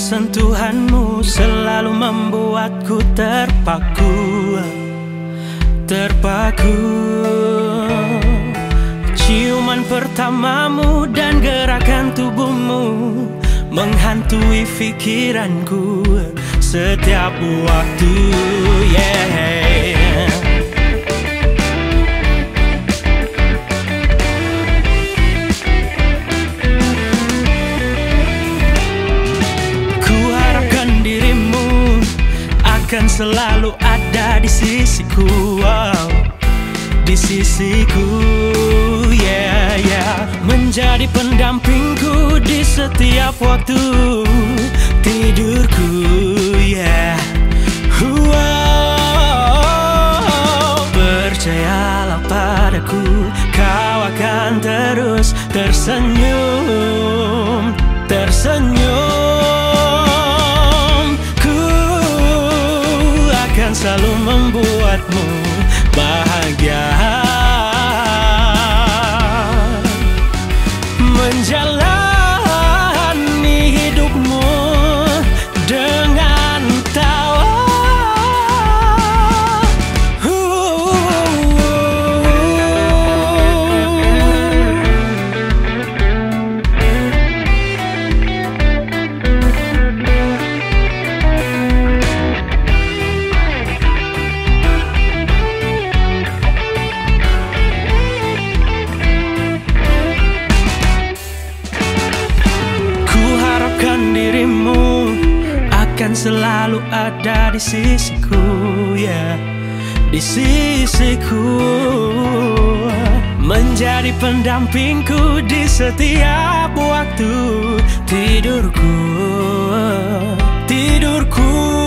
sentuhanmu selalu membuatku terpaku. Ciuman pertamamu dan gerakan tubuhmu menghantui pikiranku setiap waktu, yeah. Ku harapkan dirimu akan selalu ada di sisiku, wow. Di sisiku, yeah, yeah. Menjadi pendampingku di setiap waktu tidurku, yeah. Wow. Percayalah padaku, kau akan terus tersenyum, tersenyum. Ku akan selalu membuatmu bahagia, menjalani hidupmu dengan tawa. Dirimu akan selalu ada di sisiku, ya, di sisiku, menjadi pendampingku di setiap waktu tidurku, tidurku.